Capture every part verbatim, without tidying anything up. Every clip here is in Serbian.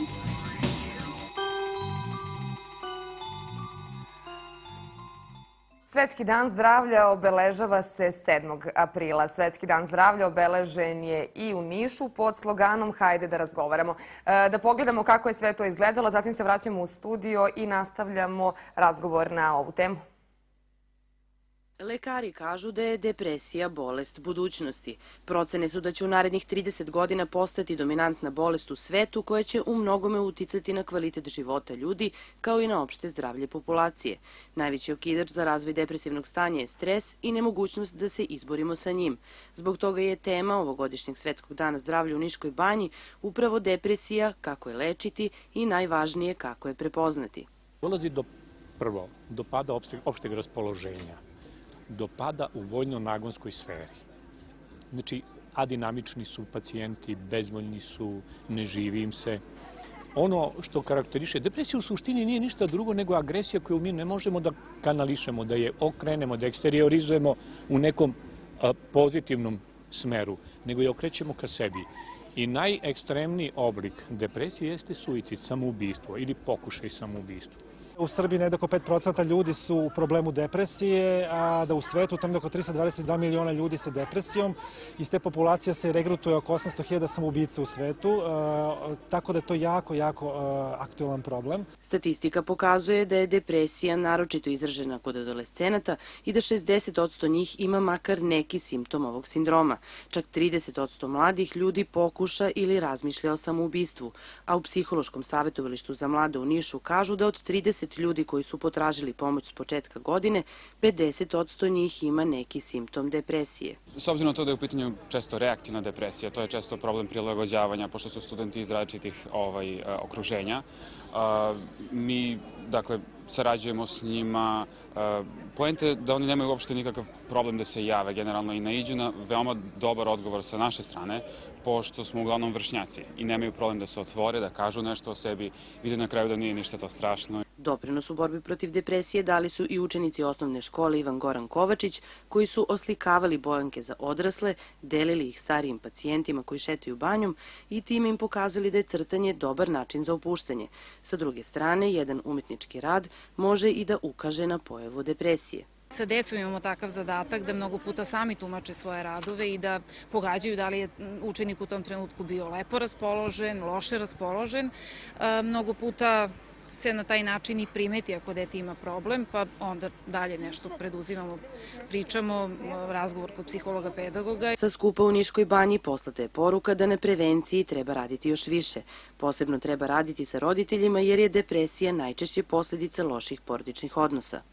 Svetski dan zdravlja obeležava se sedmog aprila. Svetski dan zdravlja obeležen je i u Nišu pod sloganom Hajde da razgovaramo. Da pogledamo kako je sve to izgledalo, zatim se vraćamo u studio i nastavljamo razgovor na ovu temu. Lekari kažu da je depresija bolest budućnosti. Procene su da će u narednih trideset godina postati dominantna bolest u svetu koja će u mnogome uticati na kvalitet života ljudi kao i na opšte zdravlje populacije. Najveći okidač za razvoj depresivnog stanja je stres i nemogućnost da se izborimo sa njim. Zbog toga je tema ovogodišnjeg Svetskog dana zdravlja u Niškoj banji upravo depresija, kako je lečiti i najvažnije kako je prepoznati. Dolazi do prvo, do pada opšteg raspoloženja, do pada u voljno-nagonskoj sferi. Znači, adinamični su pacijenti, bezvoljni su, ne živi im se. Ono što karakteriše depresiju u suštini nije ništa drugo nego agresija koju mi ne možemo da kanališemo, da je okrenemo, da eksteriorizujemo u nekom pozitivnom smeru, nego je okrećemo ka sebi. I najekstremniji oblik depresije jeste suicid, samoubistvo ili pokušaj samoubistva. U Srbiji negde oko pet procenata ljudi su u problemu depresije, a da u svetu tamo oko trista dvadeset dva miliona ljudi sa depresijom. Iz te populacije se regrutuje oko osamsto hiljada samoubica u svetu, tako da je to jako, jako aktualan problem. Statistika pokazuje da je depresija naročito izražena kod adolescenata i da šezdeset posto njih ima makar neki simptom ovog sindroma. Čak trideset posto mladih ljudi pokuša ili razmišlja o samoubistvu, a u Psihološkom savjetovalištu za mlade u Nišu kažu da od trideset ljudi koji su potražili pomoć s početka godine, pedeset posto njih ima neki simptom depresije. S obzirom na to da je u pitanju često reaktivna depresija, to je često problem prilagođavanja, pošto su studenti iz različitih okruženja. Mi, dakle, sarađujemo s njima. Poenta je da oni nemaju uopšte nikakav problem da se jave generalno i naiđu na veoma dobar odgovor sa naše strane, pošto smo uglavnom vršnjaci i nemaju problem da se otvore, da kažu nešto o sebi, vide na kraju da nije ništa to strašno. Doprinos u borbi protiv depresije dali su i učenici osnovne škole Ivan Goran Kovačić, koji su oslikavali bojanke za odrasle, delili ih starijim pacijentima koji šetaju banjom i time im pokazali da je crtanje dobar način za opuštanje. Sa druge strane, jedan umetnički rad može i da ukaže na pojavu depresije. Sa decom imamo takav zadatak da mnogo puta sami tumače svoje radove i da pogađaju da li je učenik u tom trenutku bio lepo raspoložen, loše raspoložen. Mnogo puta se na taj način i primeti ako dete ima problem, pa onda dalje nešto preduzimamo, pričamo, razgovor kod psihologa, pedagoga. Sa skupa u Niškoj banji poslata je poruka da na prevenciji treba raditi još više. Posebno treba raditi sa roditeljima jer je depresija najčešće posljedica loših porodičnih odnosa.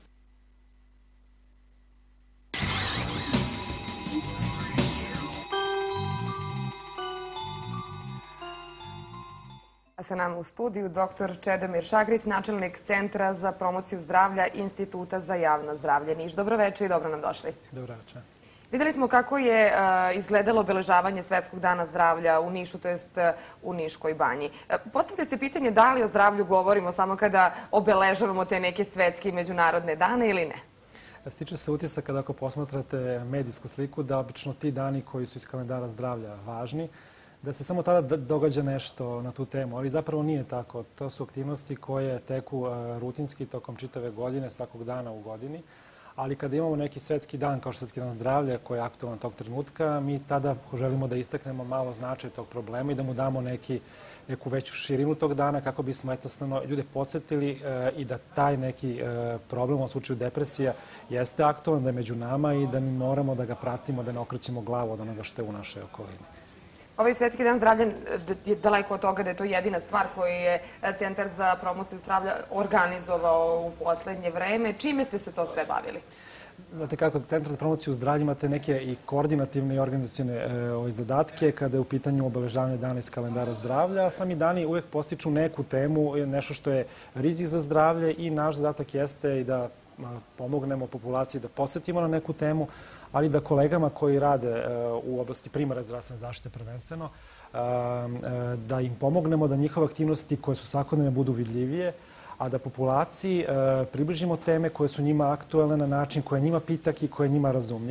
Sa nama u studiju doktor Čedomir Šagrić, načelnik Centra za promociju zdravlja Instituta za javno zdravlje Niš. Dobroveče i dobro nam došli. Dobroveče. Videli smo kako je izgledalo obeležavanje Svetskog dana zdravlja u Nišu, to jest u Niškoj banji. Postavlja se pitanje da li o zdravlju govorimo samo kada obeležavamo te neke svetske i međunarodne dane ili ne? Stiče se utisak kada ako posmatrate medijsku sliku da obično ti dani koji su iz kalendara zdravlja važni, da se samo tada događa nešto na tu temu, ali zapravo nije tako. To su aktivnosti koje teku rutinski tokom čitave godine, svakog dana u godini, ali kada imamo neki svetski dan kao što Svetski dan zdravlja koji je aktualan tog trenutka, mi tada želimo da istaknemo malo značaj tog problema i da mu damo neki, neku veću širinu tog dana kako bismo jednostavno ljude podsjetili i da taj neki problem, u slučaju depresija, jeste aktualan, da je među nama i da mi moramo da ga pratimo, da ne okrećemo glavu od onoga što je u našoj okolini. Ovaj Svetski dan zdravlja je daleko od toga da je to jedina stvar koju je Centar za promociju zdravlja organizovao u poslednje vreme. Čime ste se to sve bavili? Znate kako, Centar za promociju zdravlja imate neke i koordinativne i organizacione zadatke kada je u pitanju obeležavanje dana iz kalendara zdravlja. Sami dani uvek postiču neku temu, nešto što je rizik za zdravlje i naš zadatak jeste i da pomognemo populaciji da podsjetimo na neku temu, ali da kolegama koji rade u oblasti primarne zdravstvene zaštite prvenstveno, da im pomognemo da njihove aktivnosti koje su svakodnevne budu vidljivije, a da populaciji približimo teme koje su njima aktualne na način koji je njima pitak i koji je njima razumljiv.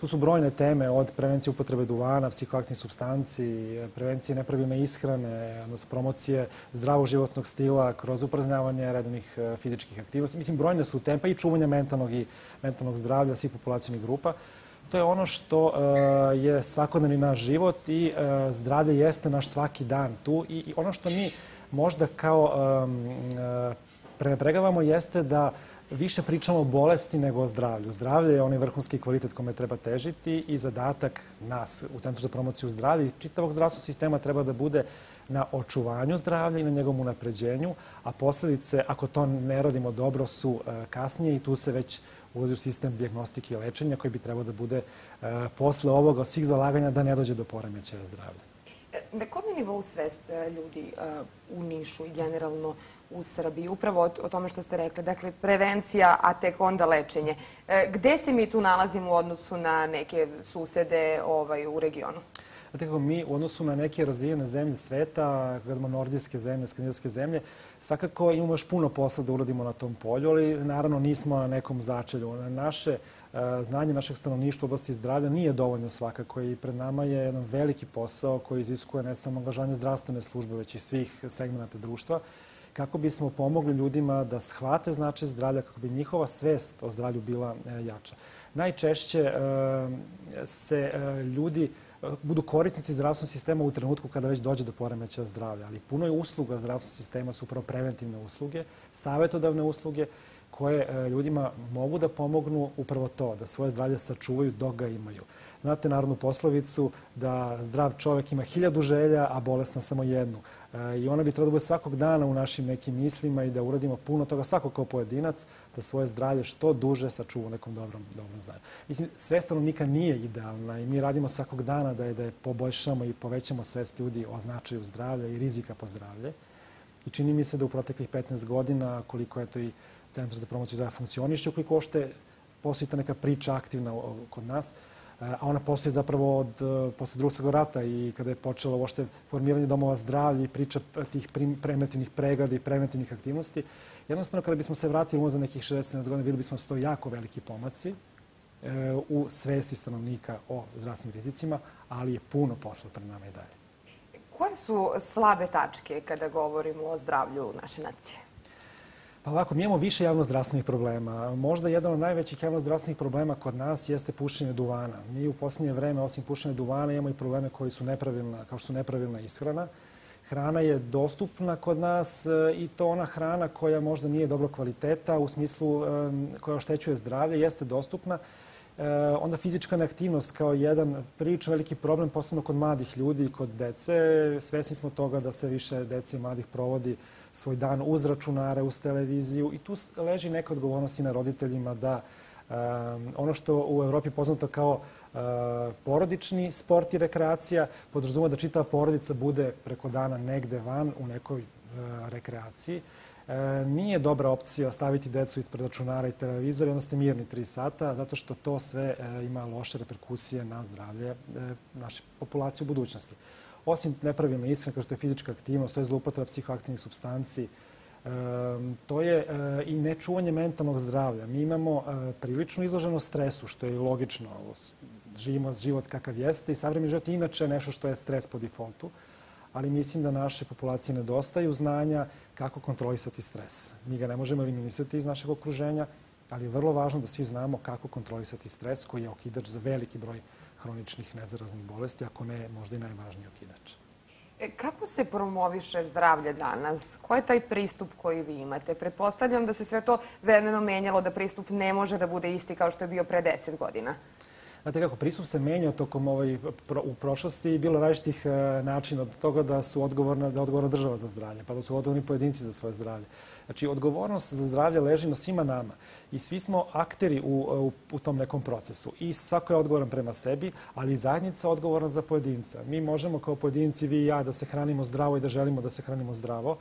Tu su brojne teme od prevencije upotrebe duvana, psihoaktivnih supstanci, prevencije nepravilne ishrane, odnosno promocije zdravog životnog stila kroz upražnjavanje redovnih fizičkih aktivnosti. Mislim, brojne su teme, pa i čuvanja mentalnog i mentalnog zdravlja svih populacijnih grupa. To je ono što je svakodnevni naš život i zdravlje jeste naš svaki dan tu. I ono što mi možda kao prenebregavamo jeste da više pričamo o bolesti nego o zdravlju. Zdravlje je onaj vrhunski kvalitet kome treba težiti i zadatak nas u Centru za promociju zdravlja i čitavog zdravstvenog sistema treba da bude na očuvanju zdravlja i na njegovom unapređenju, a posledice, ako to ne radimo dobro, su kasnije i tu se već ulazi u sistem dijagnostike i lečenja koji bi trebao da bude posle ovoga od svih zalaganja da ne dođe do poremećaja zdravlja. Na kom je nivou svest ljudi u Nišu i generalno u Srbiji? Upravo o tome što ste rekli. Dakle, prevencija, a tek onda lečenje. Gde se mi tu nalazimo u odnosu na neke susede u regionu? Znate kako, mi u odnosu na neke razvijene zemlje sveta, gledamo nordijske zemlje, skandinavske zemlje, svakako imamo još puno posla da uradimo na tom polju, ali naravno nismo na nekom začelju. Naše znanje našeg stanovništva u oblasti zdravlja nije dovoljno svakako i pred nama je jedan veliki posao koji iziskuje ne samo angažovanje zdravstvene službe, već i svih segmenata društva, kako bismo pomogli ljudima da shvate značaj zdravlja, kako bi njihova svest o zdravlju bila jača. Najčešće se ljudi budu korisnici zdravstvenog sistema u trenutku kada već dođe do poremećaja zdravlja, ali puno je usluga zdravstvenog sistema su upravo preventivne usluge, savjetodavne usluge, koje ljudima mogu da pomognu upravo to, da svoje zdravlje sačuvaju dok ga imaju. Znate narodnu poslovicu da zdrav čovjek ima hiljadu želja, a bolestan samo jednu. I ona bi trebala da bude svakog dana u našim nekim mislima i da uradimo puno toga svako kao pojedinac, da svoje zdravlje što duže sačuva u nekom dobrom, dobrom zdravlju. Mislim, svest stanovnika nije idealna i mi radimo svakog dana da je, da je poboljšamo i povećamo svest ljudi o značaju zdravlja i rizika po zdravlje. I čini mi se da u proteklih petnaest godina, koliko je to i Centar za promociju zdravlja funkcioniše, ukoliko ošte postoji ta neka priča aktivna kod nas, a ona postoji zapravo od posle Drugog svjetskog rata i kada je počelo uopšte formiranje domova zdravlja i priča tih preventivnih pregleda i preventivnih aktivnosti. Jednostavno, kada bismo se vratili za nekih šezdeset sedamdeset godina, videli bismo da su to jako veliki pomaci u svesti stanovnika o zdravstvenim rizicima, ali je puno posla pred nama i dalje. Koje su slabe tačke kada govorimo o zdravlju naše nacije? Pa ovako, mi imamo više javno-zdravstvenih problema. Možda jedan od najvećih javno-zdravstvenih problema kod nas jeste pušenje duvana. Mi u posljednje vreme, osim pušenja duvana, imamo i probleme koji su nepravilna, kao što su nepravilna ishrana. Hrana je dostupna kod nas i to ona hrana koja možda nije dobro kvaliteta, u smislu koja oštećuje zdravlje, jeste dostupna. Onda fizička neaktivnost kao jedan prilično veliki problem, posebno kod mladih ljudi i kod dece. Svesni smo toga da se više dece i mladih provodi svoj dan uz računare, uz televiziju i tu leži neka odgovornost i na roditeljima da ono što u Evropi je poznato kao porodični sport i rekreacija podrazumeva da čitava porodica bude preko dana negde van u nekoj rekreaciji. Nije dobra opcija staviti decu ispred računara i televizora i onda ste mirni tri sata, zato što to sve ima loše reperkusije na zdravlje naše populacije u budućnosti. Osim nepravilne ishrane, kao što je fizička aktivnost, to je zloupotreba psihoaktivnih supstanci, to je i nečuvanje mentalnog zdravlja. Mi imamo prilično izloženost stresu, što je logično. Živimo život kakav jeste i savremeni život je inače nešto što je stres po defaultu, ali mislim da naše populacije nedostaju znanja kako kontrolisati stres. Mi ga ne možemo eliminisati iz našeg okruženja, ali je vrlo važno da svi znamo kako kontrolisati stres koji je okidač za veliki broj hroničnih nezaraznih bolesti, ako ne možda i najvažniji okidač. Kako se promoviše zdravlje danas? Koji je taj pristup koji vi imate? Pretpostavljam da se sve to vremenom menjalo, da pristup ne može da bude isti kao što je bio pre deset godina. Znate kako, pristup se menjao tokom u prošlosti i bilo različitih načina od toga da su odgovorna država za zdravlje, pa da su odgovorni pojedinci za svoje zdravlje. Znači, odgovornost za zdravlje leži na svima nama i svi smo akteri u tom nekom procesu i svako je odgovoran prema sebi, ali i zajednica je odgovorna za pojedinca. Mi možemo kao pojedinci, vi i ja, da se hranimo zdravo i da želimo da se hranimo zdravo,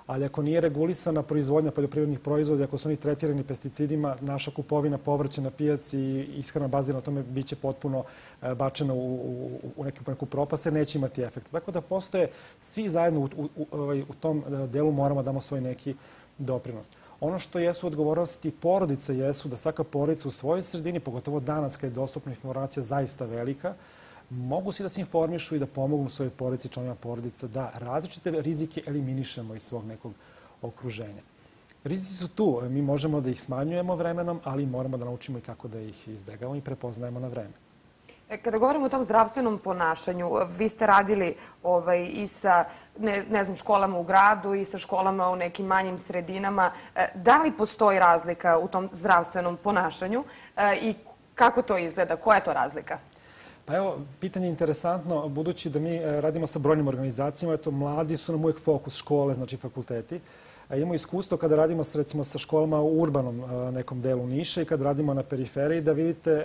ali ako nije regulisana proizvodnja poljoprivrednih proizvoda, ako su oni tretirani pesticidima, naša kupovina povrća na pijaci i ishrana bazirana na tome biće potpuno bačena u, u, u neku, neku propast, jer neće imati efekta. Tako da postoje svi zajedno u, u, u, u tom delu moramo damo svoj neki doprinos. Ono što jesu odgovornosti porodice jesu da svaka porodica u svojoj sredini, pogotovo danas kada je dostupna informacija zaista velika, mogu svi da se informišu i da pomognu svojoj porodici, članovima porodica, da različite rizike eliminišemo iz svog nekog okruženja. Rizici su tu. Mi možemo da ih smanjujemo vremenom, ali moramo da naučimo i kako da ih izbegavamo i prepoznajemo na vreme. Kada govorimo o tom zdravstvenom ponašanju, vi ste radili ovaj, i sa ne, ne znam, školama u gradu i sa školama u nekim manjim sredinama. Da li postoji razlika u tom zdravstvenom ponašanju i kako to izgleda? Koja je to razlika? Pa evo, pitanje je interesantno, budući da mi radimo sa brojnim organizacijama, eto, mladi su nam uvijek fokus škole, znači fakulteti. Imamo iskustvo kada radimo recimo sa školama u urbanom nekom delu Niša i kada radimo na periferiji, da vidite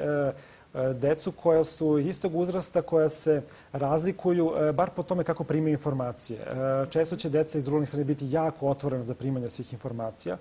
decu koja su iz istog uzrasta, koja se razlikuju bar po tome kako primaju informacije. Često će deca iz ruralnih sredina biti jako otvorena za primanje svih informacija.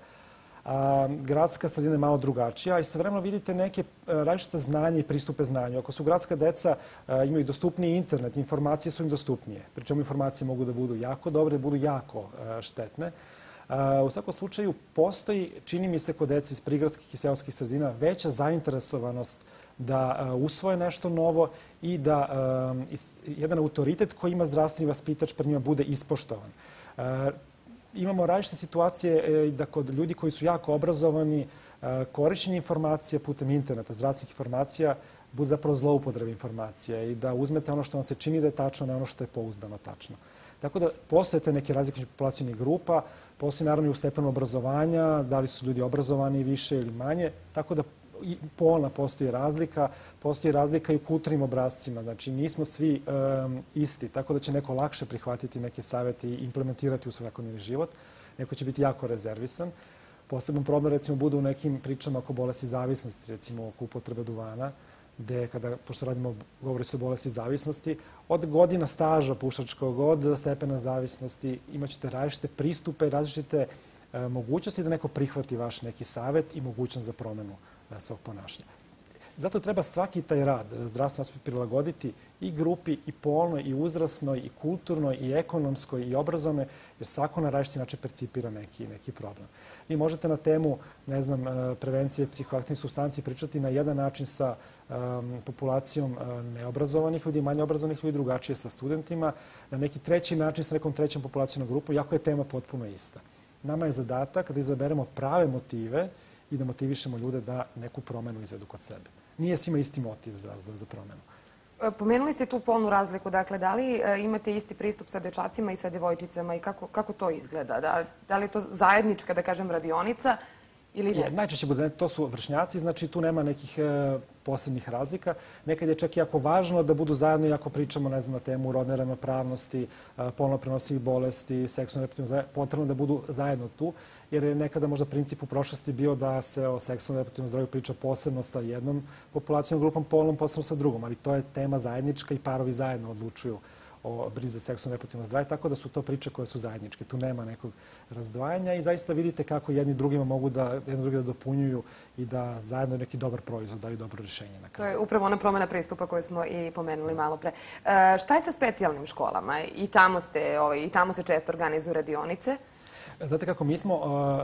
A, gradska sredina je malo drugačija. Istovremeno vidite neke različite znanje i pristupe znanju. Ako su gradska deca, a, imaju dostupniji internet, informacije su im dostupnije. Pričemu informacije mogu da budu jako dobre, da budu jako a, štetne. A, u svakom slučaju postoji, čini mi se kod dece iz prigradskih i seoskih sredina, veća zainteresovanost da a, usvoje nešto novo i da a, is, jedan autoritet koji ima zdravstveni vaspitač pred njima bude ispoštovan. A, Imamo različite situacije da kod ljudi koji su jako obrazovani korišćenje informacija putem interneta, zdravstvenih informacija, bude zapravo zloupotreba informacija i da uzmete ono što vam se čini da je tačno, ne ono što je pouzdano tačno. Tako da postoje te neke razlike populacijnih grupa, postoji naravno i u stepenu obrazovanja, da li su ljudi obrazovani više ili manje, tako da polna postoji razlika, postoji razlika i u kulturnim obrazcima. Znači, nismo svi um, isti, tako da će neko lakše prihvatiti neke savjete i implementirati u svoj svakodnevni život. Neko će biti jako rezervisan. Poseban problem, recimo, bude u nekim pričama oko bolesti zavisnosti, recimo oko upotrebe duvana, gde, kada, pošto radimo, govori se o bolesti zavisnosti, od godina staža pušačkog, od stepena zavisnosti, imat ćete različite pristupe, različite uh, mogućnosti da neko prihvati vaš neki savjet i mogućnost za promenu svog ponašanja. Zato treba svaki taj rad zdravstveno prilagoditi i grupi, i polnoj, i uzrasnoj, i kulturnoj, i ekonomskoj, i obrazovnoj, jer svako na različiti način percipira neki, neki problem. Vi možete na temu, ne znam, prevencije psihoaktivnih supstanci pričati na jedan način sa um, populacijom neobrazovanih ljudi, manje obrazovanih ljudi, drugačije sa studentima, na neki treći način sa nekom trećom populacijnom grupom, jako je tema potpuno ista. Nama je zadatak da izaberemo prave motive i da motivišemo ljude da neku promenu izvedu kod sebe. Nije svima isti motiv za, za, za promenu. Pomenuli ste tu polnu razliku. Dakle, da li imate isti pristup sa dečacima i sa djevojčicama i kako, kako to izgleda? Da, da li je to zajednička, da kažem, radionica ili ne? Najčešće bude, to su vršnjaci, znači tu nema nekih e, posebnih razlika. Nekad je čak i jako važno da budu zajedno i ako pričamo, ne znam, na temu rodne ravnopravnosti, e, polno prenosivih bolesti, seksualno reproduktivno, potrebno da budu zajedno tu, jer je nekada možda princip u prošlosti bio da se o seksualno reproduktivnom zdravlju priča posebno sa jednom populacijom grupom, polnom posebno sa drugom, ali to je tema zajednička i parovi zajedno odlučuju o brizi za seksualno reproduktivno zdravlje, tako da su to priče koje su zajedničke. Tu nema nekog razdvajanja i zaista vidite kako jedni drugima mogu da, jedni drugi da dopunjuju i da zajedno neki dobar proizvod daju dobro rješenje na kraju. To je upravo ona promjena pristupa koju smo i pomenuli malo pre. E, šta je sa specijalnim školama? I tamo, ste, ovaj, i tamo se često organizuju radionice. Znate kako, mi smo uh,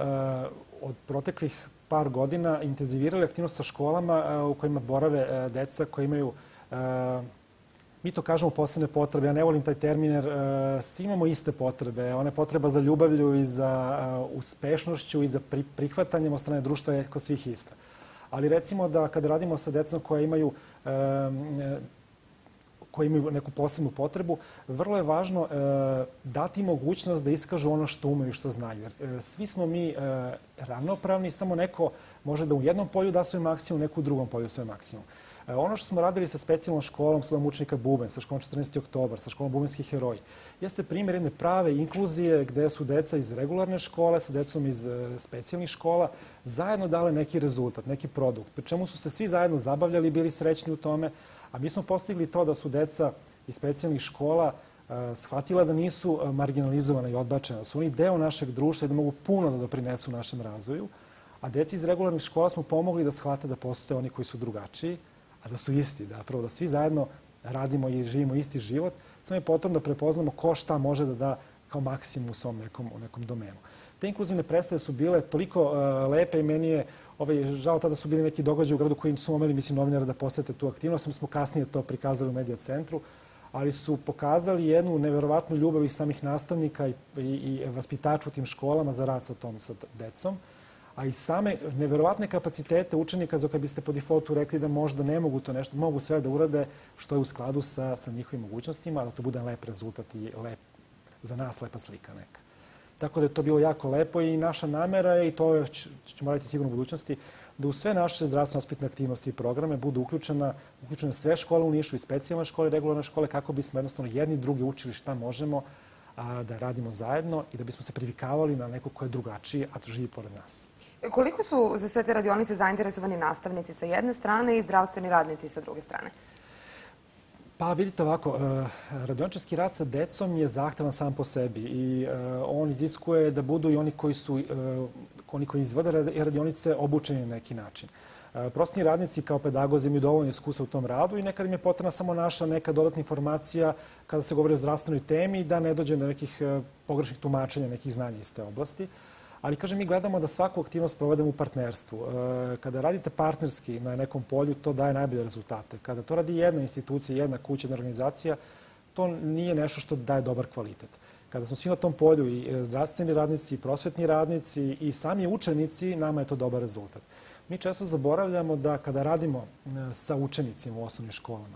uh, od proteklih par godina intenzivirali aktivnost sa školama uh, u kojima borave uh, deca koji imaju, uh, mi to kažemo, posebne potrebe. Ja ne volim taj termin jer uh, svi imamo iste potrebe. Ona je potreba za ljubavlju i za uh, uspešnošću i za pri prihvatanjem od strane društva je kod svih ista. Ali recimo da kada radimo sa decom koja imaju uh, koji imaju neku posebnu potrebu, vrlo je važno e, dati mogućnost da iskažu ono što umeju, što znaju. Jer e, svi smo mi e, ravnopravni, samo neko može da u jednom polju da svoj maksimum, neko u drugom polju svoj maksimum. E, ono što smo radili sa specijalnom školom, sa učenika Buben, sa školom četrnaesti oktobar, sa školom Bubenski heroji, jeste primjer jedne prave inkluzije gde su deca iz regularne škole sa decom iz e, specijalnih škola zajedno dale neki rezultat, neki produkt, pri čemu su se svi zajedno zabavljali i bili srećni u tome. A mi smo postigli to da su deca iz specijalnih škola shvatila da nisu marginalizovana i odbačena, da su oni deo našeg društva i da mogu puno da doprinesu našem razvoju. A deci iz regularnih škola smo pomogli da shvate da postoje oni koji su drugačiji, a da su isti, da, prvo, da svi zajedno radimo i živimo isti život, samo je potom da prepoznamo ko šta može da da kao maksimum u svom nekom, u nekom domenu. Te inkluzivne predstave su bile toliko uh, lepe i meni je ovaj, žao tada su bili neki događaji u gradu koji su omeli, mislim, novinara da posete tu aktivnost. Mi smo kasnije to prikazali u Medija centru, ali su pokazali jednu neverovatnu ljubav i samih nastavnika i, i, i vaspitača u tim školama za rad sa tom sa decom, a i same neverovatne kapacitete učenika za koje biste po defaultu rekli da možda ne mogu to nešto, mogu sve da urade što je u skladu sa, sa njihovim mogućnostima, da to bude lep rezultat i lep, za nas lepa slika neka. Tako da je to bilo jako lepo i naša namera je, i to ćemo raditi sigurno u budućnosti, da u sve naše zdravstveno-ospitne aktivnosti i programe budu uključena, uključene sve škole u Nišu i specijalne škole i regularne škole kako bismo jednostavno jedni drugi učili šta možemo a, da radimo zajedno i da bismo se privikavali na neko ko je drugačiji, a to živi pored nas. Koliko su za sve te radionice zainteresovani nastavnici sa jedne strane i zdravstveni radnici sa druge strane? Pa vidite ovako, radioničarski rad sa decom je zahtevan sam po sebi i on iziskuje da budu i oni koji su, oni koji izvode radionice obučeni na neki način. Prosvetni radnici kao pedagozi imaju dovoljno iskustva u tom radu i nekad im je potrebna samo naša neka dodatna informacija kada se govori o zdravstvenoj temi da ne dođe do nekih pogrešnih tumačenja nekih znanja iz te oblasti. Ali, kažem, mi gledamo da svaku aktivnost provedemo u partnerstvu. Kada radite partnerski na nekom polju, to daje najbolje rezultate. Kada to radi jedna institucija, jedna kuća, jedna organizacija, to nije nešto što daje dobar kvalitet. Kada smo svi na tom polju, i zdravstveni radnici, i prosvetni radnici, i sami učenici, nama je to dobar rezultat. Mi često zaboravljamo da kada radimo sa učenicima u osnovnim školama,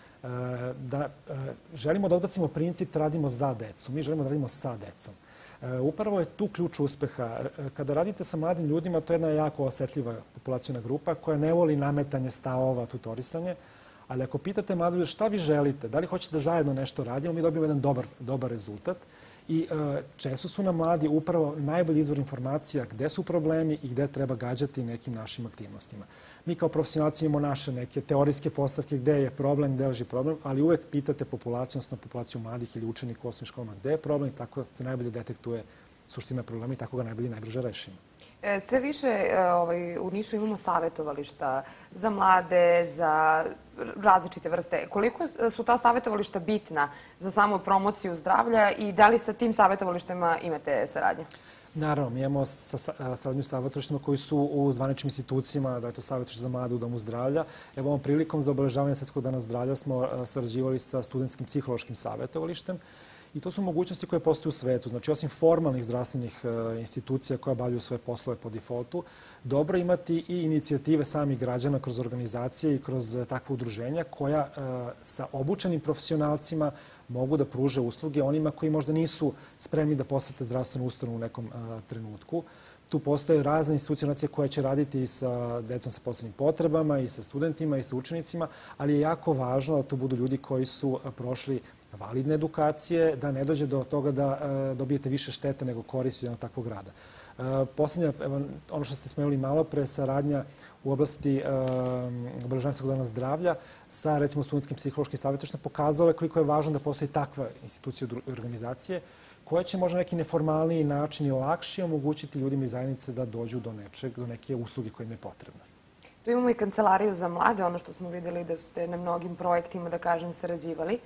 da želimo da odbacimo princip da radimo za decu. Mi želimo da radimo sa decom. Upravo je tu ključ uspeha. Kada radite sa mladim ljudima, to je jedna jako osetljiva populacijna grupa koja ne voli nametanje stavova, tutorisanje, ali ako pitate mlade ljude šta vi želite, da li hoćete da zajedno nešto radimo, mi dobijemo jedan dobar, dobar rezultat i često su nam mladi upravo najbolji izvor informacija gde su problemi i gde treba gađati nekim našim aktivnostima. Mi kao profesionalci imamo naše neke teorijske postavke gde je problem, gde leži problem, ali uvek pitate populaciju, odnosno populaciju mladih ili učenika u osnovnim školama gde je problem i tako se najbolje detektuje suština problema i tako ga najbolje i najbrže rešimo. Sve više ovaj, u Nišu imamo savjetovališta za mlade, za različite vrste. Koliko su ta savjetovališta bitna za samu promociju zdravlja i da li sa tim savjetovalištima imate saradnju? Naravno, mi imamo saradnju sa savjetovalištima koji su u zvaničnim institucijama, da je to savjetovalište za mlade u Domu zdravlja. Evo ovom prilikom za obeležavanje Svetskog dana zdravlja smo sarađivali sa studentskim psihološkim savjetovalištem. I to su mogućnosti koje postoje u svetu. Znači, osim formalnih zdravstvenih institucija koja obavljaju svoje poslove po defaultu, dobro imati i inicijative samih građana kroz organizacije i kroz takve udruženja koja sa obučenim profesionalcima mogu da pruže usluge onima koji možda nisu spremni da posete zdravstvenu ustanovu u nekom trenutku. Tu postoje razne institucije koje će raditi i sa decom sa posebnim potrebama, i sa studentima, i sa učenicima, ali je jako važno da to budu ljudi koji su prošli validne edukacije, da ne dođe do toga da dobijete više štete nego koristi jednog takvog rada. Poslednja, ono što ste spomenuli malo pre, saradnja u oblasti obeležavanja Svetskog dana zdravlja sa, recimo, studentskim psihološkim savjetovalištem pokazalo je koliko je važno da postoji takva institucija i organizacije koja će možda neki neformalniji način i lakše omogućiti ljudima iz zajednice da dođu do nečeg, do neke usluge koja im je potrebna. Tu imamo i kancelariju za mlade, ono što smo videli da ste na mnogim projektima, da kažem, sarađivali.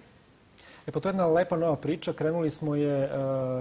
E pa to je jedna lepa nova priča. Krenuli smo je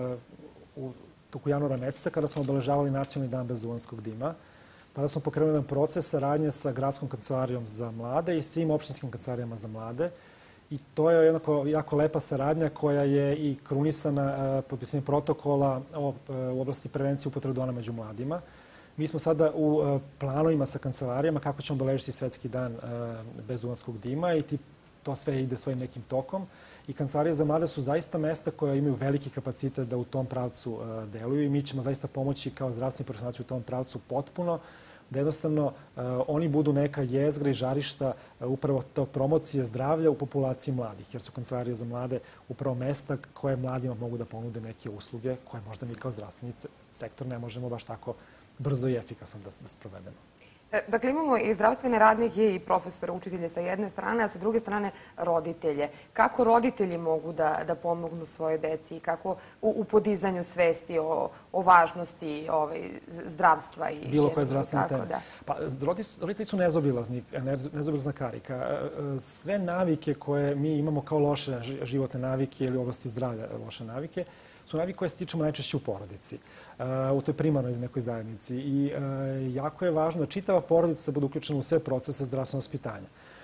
u toku januara meseca kada smo obeležavali Nacionalni dan bez duvanskog dima. Tada smo pokrenuli jedan proces saradnje sa Gradskom kancelarijom za mlade i svim opštinskim kancelarijama za mlade. I to je jednako jako lepa saradnja koja je i krunisana potpisanjem protokola u oblasti prevencije upotrebe duvana među mladima. Mi smo sada u planovima sa kancelarijama kako ćemo obeležiti Svetski dan bez duvanskog dima i to sve ide svojim nekim tokom. I kancelarije za mlade su zaista mesta koja imaju veliki kapacitet da u tom pravcu deluju i mi ćemo zaista pomoći kao zdravstveni profesionalci u tom pravcu potpuno, da jednostavno oni budu neka jezgra i žarišta upravo to promocije zdravlja u populaciji mladih, jer su kancelarije za mlade upravo mesta koje mladima mogu da ponude neke usluge koje možda mi kao zdravstveni sektor ne možemo baš tako brzo i efikasno da, da sprovedemo. Dakle, imamo i zdravstvene radnike i profesore, učitelje sa jedne strane, a sa druge strane roditelje. Kako roditelji mogu da, da pomognu svoje deci i kako u, u podizanju svesti o, o važnosti ovaj, zdravstva? I bilo koje zdravstvene teme. Da. Pa, roditelji su nezobilazna, nezobilazna karika. Sve navike koje mi imamo kao loše životne navike ili u oblasti zdravlja loše navike, su navike koje stičemo najčešće u porodici, u toj primarnoj nekoj zajednici. I jako je važno da čitava porodica bude uključena u sve procese zdravstvenog vaspitanja.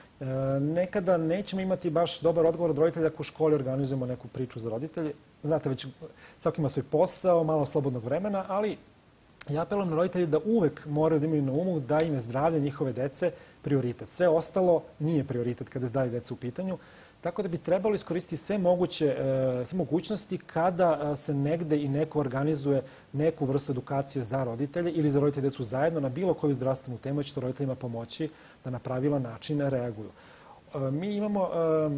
Nekada nećemo imati baš dobar odgovor od roditelja ako u školi organizujemo neku priču za roditelje. Znate, već svako ima svoj posao, malo slobodnog vremena, ali ja apelujem na roditelje da uvek moraju da imaju na umu da im je zdravlje njihove dece prioritet. Sve ostalo nije prioritet kada je zdravlje dece u pitanju. Tako da bi trebalo iskoristiti sve moguće, sve mogućnosti kada se negde i neko organizuje neku vrstu edukacije za roditelje ili za roditelje decu zajedno na bilo koju zdravstvenu temu, će to roditeljima pomoći da na pravilan način reaguju. Mi imamo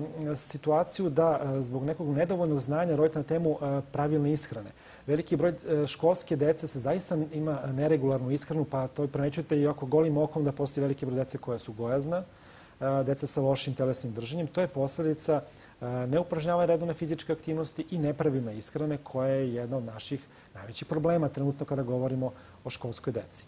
situaciju da zbog nekog nedovoljnog znanja roditelja na temu pravilne ishrane. Veliki broj školske dece se zaista ima neregularnu ishranu, pa to primećujete i ako golim okom da postoji veliki broj dece koja su gojazna, deca sa lošim telesnim držanjem. To je posledica neupražnjavanja redovne fizičke aktivnosti i nepravilne ishrane koja je jedna od naših najvećih problema trenutno kada govorimo o školskoj deci.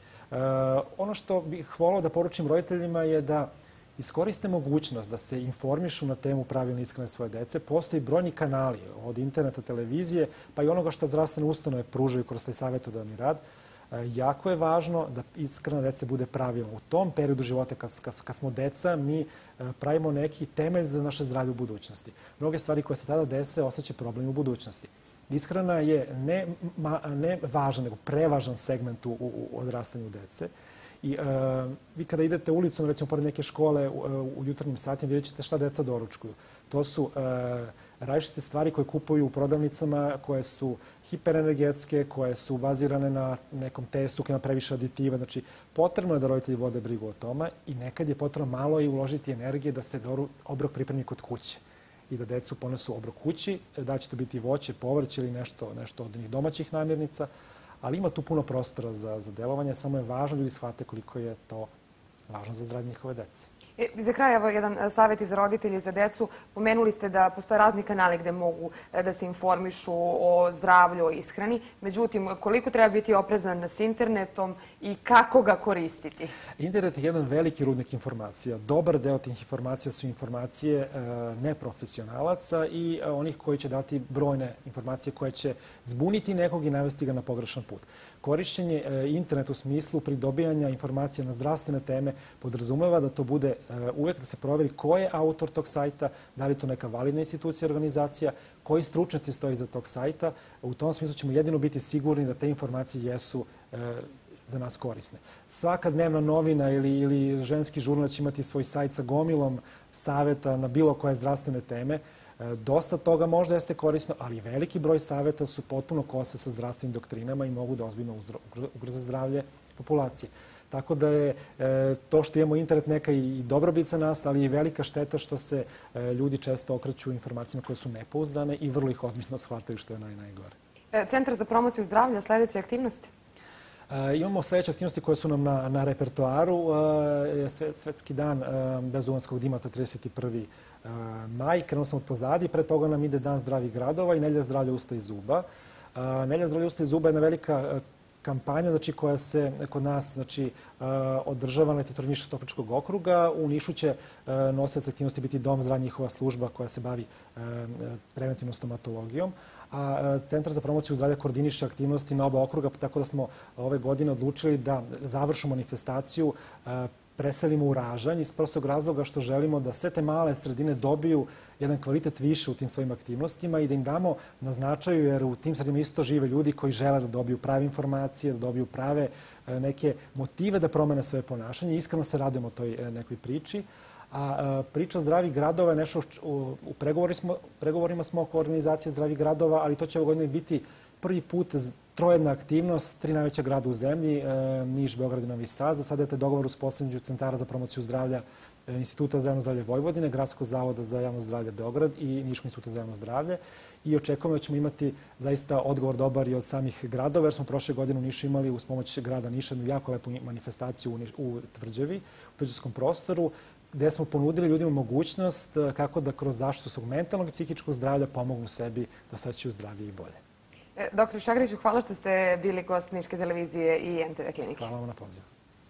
Ono što bih volao da poručim roditeljima je da iskoriste mogućnost da se informišu na temu pravilne ishrane svoje dece. Postoji brojni kanali od interneta, televizije, pa i onoga što zdravstvene ustanove pružaju kroz taj savjetodavni rad. Jako je važno da ishrana dece bude pravilna. U tom periodu života kad smo deca, mi pravimo neki temelj za naše zdravlje u budućnosti. Mnoge stvari koje se tada dese ostaće problem u budućnosti. Ishrana je ne, ma, ne važan, nego prevažan segment u, u odrastanju dece. I uh, vi kada idete ulicom, recimo pored neke škole u, u jutarnjim satima, vidjet ćete šta deca doručkuju. To su uh, različite stvari koje kupuju u prodavnicama, koje su hiperenergetske, koje su bazirane na nekom testu koji ima previše aditiva. Znači, potrebno je da roditelji vode brigu o tome i nekad je potrebno malo i uložiti energije da se doru obrok pripremi kod kuće i da decu ponesu obrok kući, da će to biti voće, povrće ili nešto, nešto od njih domaćih namirnica, ali ima tu puno prostora za, za delovanje, samo je važno da ljudi shvate koliko je to važno za zdravlje njihove dece. E, za kraj, evo jedan savjet za roditelje i za decu. Pomenuli ste da postoje razni kanali gde mogu da se informišu o zdravlju, o ishrani. Međutim, koliko treba biti oprezan s internetom i kako ga koristiti? Internet je jedan veliki rudnik informacija. Dobar deo tih informacija su informacije e, neprofesionalaca i e, onih koji će dati brojne informacije koje će zbuniti nekog i navesti ga na pogrešan put. Korišćenje e, interneta u smislu pridobijanja informacija na zdravstvene teme podrazumeva da to bude uvek da se proveri ko je autor tog sajta, da li je to neka validna institucija, organizacija, koji stručnjaci stoji iza tog sajta. U tom smislu ćemo jedino biti sigurni da te informacije jesu e, za nas korisne. Svaka dnevna novina ili, ili ženski žurnal će imati svoj sajt sa gomilom saveta na bilo koje zdravstvene teme. E, dosta toga možda jeste korisno, ali veliki broj saveta su potpuno kose sa zdravstvenim doktrinama i mogu da ozbiljno ugroze zdravlje populacije. Tako da je e, to što imamo internet neka i dobrobit za nas, ali i velika šteta što se e, ljudi često okreću informacijama koje su nepouzdane i vrlo ih ozbiljno shvataju, što je naj, najgore. E, Centar za promociju zdravlja, sledeće aktivnosti? E, imamo sledeće aktivnosti koje su nam na, na repertoaru. E, Svetski dan e, bezuvanskog dima, to je trideset prvi maj. Krenuo sam od pozadi, pre toga nam ide Dan zdravih gradova i Nedelja zdravlja usta i zuba. E, Nedelja zdravlja usta i zuba je jedna velika kampanja, znači, koja se kod nas, znači, održava na teritoriji Niško-Topličkog okruga. U Nišu će nosilac aktivnosti biti Dom zdravlja, njihova služba koja se bavi preventivnom stomatologijom. A Centar za promociju zdravlja koordiniše aktivnosti na oba okruga, tako da smo ove godine odlučili da završnu manifestaciju preselimo u Ražanj iz prostog razloga što želimo da sve te male sredine dobiju jedan kvalitet više u tim svojim aktivnostima i da im damo na značaju, jer u tim sredinama isto žive ljudi koji žele da dobiju prave informacije, da dobiju prave neke motive da promene svoje ponašanje. Iskreno se radujemo toj nekoj priči. A priča zdravih gradova je nešto u, u pregovorima, smo, pregovorima smo oko organizacije zdravih gradova, ali to će ove godine biti prvi put trojedna aktivnost, tri najveća grada u zemlji, e, Niš, Beograd i Novi Sad. Za sada je taj dogovor uspostavljen centara za promociju zdravlja Instituta za javno zdravlje Vojvodine, Gradskog zavoda za javno zdravlje Beograd i Niškog instituta za javno zdravlje. I očekujemo da ćemo imati zaista odgovor dobar i od samih gradova, jer smo prošle godine u Nišu imali uz pomoć grada Niša jednu jako lepu manifestaciju u Tvrđavi, u tvrđavskom prostoru, gde smo ponudili ljudima mogućnost kako da kroz zaštitu svog mentalnog i psihičkog zdravlja pomognu sebi da se osjećaju zdravije i bolje. Doktor Šagriću, hvala što ste bili gost Niške televizije i en te ve klinike. Hvala vam na pozivu.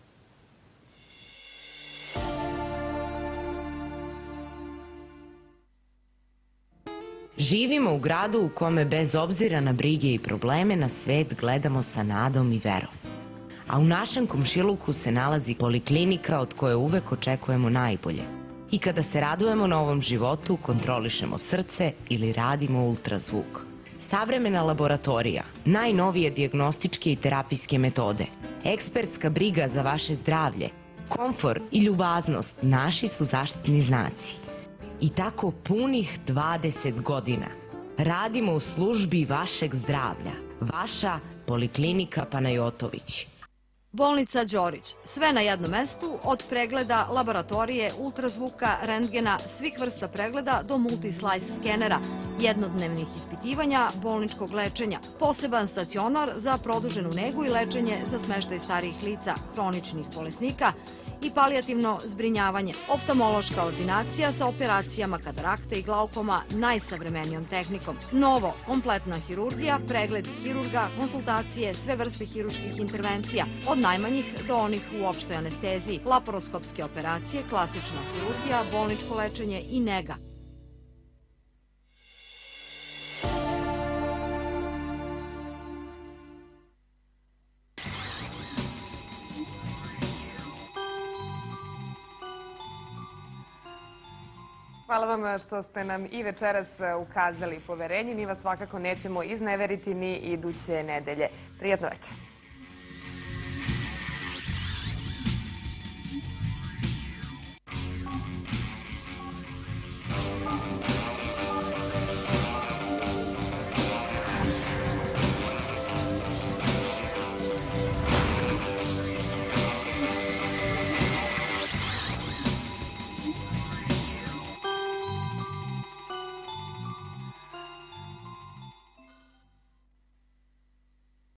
Živimo u gradu u kome bez obzira na brige i probleme na svet gledamo sa nadom i verom. A u našem komšiluku se nalazi poliklinika od koje uvek očekujemo najbolje. I kada se radujemo novom životu, kontrolišemo srce ili radimo ultrazvuk. Savremena laboratorija, najnovije dijagnostičke i terapijske metode, ekspertska briga za vaše zdravlje, komfor i ljubaznost naši su zaštitni znaci. I tako punih dvadeset godina radimo u službi vašeg zdravlja. Vaša Poliklinika Panajotović. Bolnica Đorić. Sve na jednom mestu, od pregleda, laboratorije, ultrazvuka, rentgena, svih vrsta pregleda do multislajs skenera, jednodnevnih ispitivanja, bolničkog lečenja, poseban stacionar za produženu negu i lečenje za smeštaj starijih lica, hroničnih bolesnika i palijativno zbrinjavanje, oftalmološka ordinacija sa operacijama katarakte i glaukoma najsavremenijom tehnikom. Novo, kompletna hirurgija, pregled hirurga, konsultacije, sve vrste hiruških intervencija, od najmanjih do onih u opštoj anesteziji, laparoskopske operacije, klasična hirurgija, bolničko lečenje i nega. Hvala vam što ste nam i večeras ukazali poverenje. Mi vas svakako nećemo izneveriti ni iduće nedelje. Prijatno večer.